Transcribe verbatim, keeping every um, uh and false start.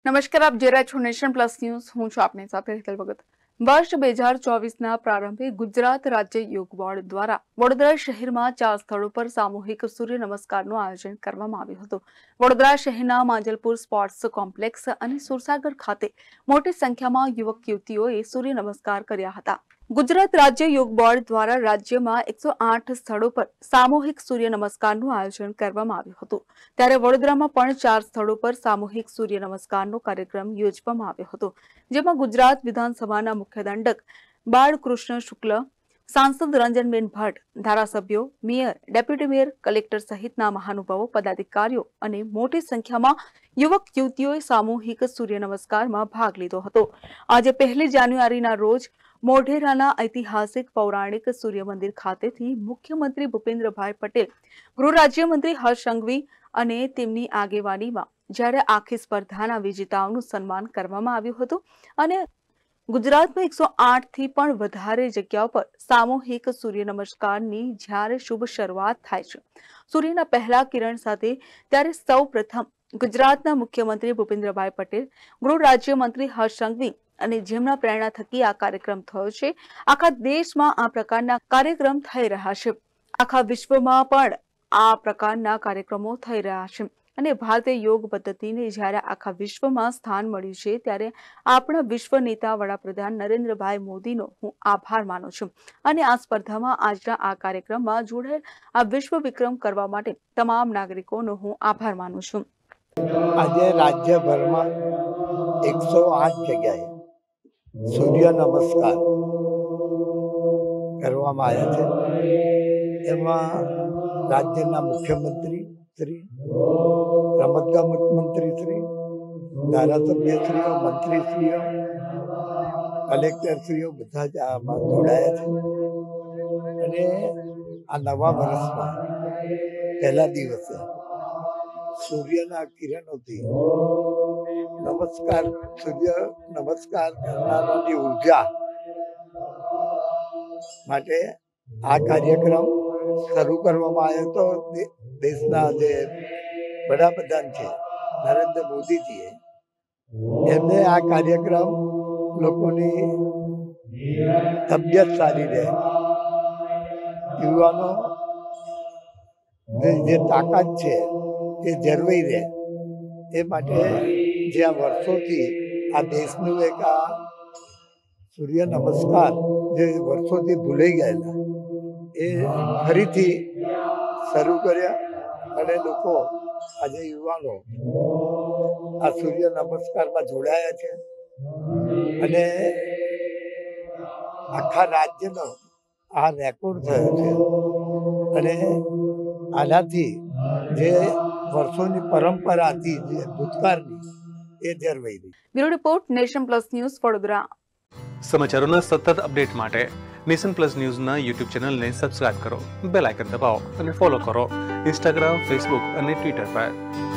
નમસ્કાર, આપ જોઈ રહ્યા છો નેશન પ્લસ ન્યૂઝ. હું છું આપની સાથે હેતલ ભગત. વર્ષ બે હજાર ચોવીસના પ્રારંભે ગુજરાત રાજ્ય યોગ બોર્ડ દ્વારા વડોદરા શહેરમાં ચાર સ્થળો પર સામૂહિક સૂર્ય નમસ્કારનું આયોજન કરવામાં આવ્યું હતું. વડોદરા શહેરના માંજલપુર સ્પોર્ટ્સ કોમ્પ્લેક્સ અને સુરસાગર ખાતે મોટી સંખ્યામાં યુવક યુવતીઓએ સૂર્ય નમસ્કાર કર્યા હતા. ગુજરાત રાજ્ય યોગ બોર્ડ દ્વારા રાજ્યમાં એકસો આઠ સ્થળો પર સામૂહિક સૂર્ય નમસ્કારનું આયોજન કરવામાં આવ્યું હતું. ત્યારે વડોદરામાં પણ ચાર સ્થળો પર સામૂહિક સૂર્ય નમસ્કારનો કાર્યક્રમ યોજવામાં આવ્યો હતો, જેમાં ગુજરાત વિધાનસભાના મુખ્ય દંડક બાળકૃષ્ણ શુક્લ, સાંસદ રંજનબેન ભટ્ટ, ધારાસભ્યો, મેયર, ડેપ્યુટી મેયર, કલેક્ટર સહિતના મહાનુભાવો, પદાધિકારીઓ અને મોટી સંખ્યામાં યુવક યુવતીઓએ સામૂહિક સૂર્ય નમસ્કારમાં ભાગ લીધો હતો. આજે પહેલી જાન્યુઆરીના રોજ મોઢેરાના ઐતિહાસિક પૌરાણિક સૂર્ય મંદિર ખાતેથી મુખ્યમંત્રી ભૂપેન્દ્રભાઈ પટેલ, ગૃહ રાજ્યમંત્રી હર્ષ સંઘવી અને તેમની આગેવાનીમાં જ્યારે આખી સ્પર્ધાના વિજેતાઓનું સન્માન કરવામાં આવ્યું હતું અને ગુજરાતમાં એકસો આઠ થી પણ વધારે જગ્યાઓ પર સામૂહિક સૂર્ય નમસ્કારની જ્યારે શુભ શરૂઆત થાય છે સૂર્યના પહેલા કિરણ સાથે, ત્યારે સૌ પ્રથમ ગુજરાતના મુખ્યમંત્રી ભૂપેન્દ્રભાઈ પટેલ, ગૃહ રાજ્યમંત્રી હર્ષ સંઘવી અને જેમના પ્રેરણા થકી આ કાર્યક્રમ થયો છે. આખા દેશમાં આ પ્રકારના કાર્યક્રમ થઈ રહ્યા છે. આખા વિશ્વમાં પણ આ પ્રકારના કાર્યક્રમો થઈ રહ્યા છે અને ભારતીય યોગ પદ્ધતિને જ્યારે આખા વિશ્વમાં સ્થાન મળ્યું છે, ત્યારે આપણા વિશ્વ નેતા વડાપ્રધાન નરેન્દ્રભાઈ મોદીનો હું આભાર માનું છું અને આ સ્પર્ધામાં આજના આ કાર્યક્રમમાં જોડાયેલ આ વિશ્વ વિક્રમ કરવા માટે તમામ નાગરિકોનો હું આભાર માનું છું. આજે રાજ્યભરમાં એકસો આઠ જગ્યાએ સૂર્ય નમસ્કાર કરવામાં આવ્યા છે. એમાં રાજ્યના મુખ્યમંત્રી શ્રી, રમતગમત મંત્રી શ્રી, ધારાસભ્યશ્રીઓ, મંત્રીશ્રીઓ, કલેક્ટરશ્રીઓ બધા જ આમાં જોડાયા છે. અને આ નવા વર્ષમાં પહેલા દિવસે સૂર્યના કિરણોથી નમસ્કાર સૂર્ય નમસ્કાર કરનારાની ઉર્જા માટે આ કાર્યક્રમ શરૂ કરવામાં આવ્યો હતો. દેશના જે વડાપ્રધાન છે નરેન્દ્ર મોદીજીએ એમને આ કાર્યક્રમ લોકોની તબિયત સારી રહે, યુવાનો જે તાકાત છે એ જળવાઈ રહે, એ માટે જે આ વર્ષોથી આ દેશનું એક આ સૂર્ય નમસ્કાર જે વર્ષોથી ભૂલાઈ ગયેલા એ ફરીથી શરૂ કર્યા અને લોકો આજે યુવાનો આ સૂર્ય નમસ્કારમાં જોડાયા છે. અને આખા રાજ્યનો આ રેકોર્ડ થયો છે અને આનાથી જે વર્ષોની પરંપરા હતી જે ભૂતકાળની એ જળવાઈ રહી. Bureau report, Nation Plus News, Vadodara. સમાચારોના સતત અપડેટ માટે નેશન પ્લસ ન્યૂઝના યુટ્યુબ ચેનલને સબસ્ક્રાઇબ કરો, બેલ આઇકન દબાવો અને ફોલો કરો ઇન્સ્ટાગ્રામ, ફેસબુક અને ટ્વિટર પર.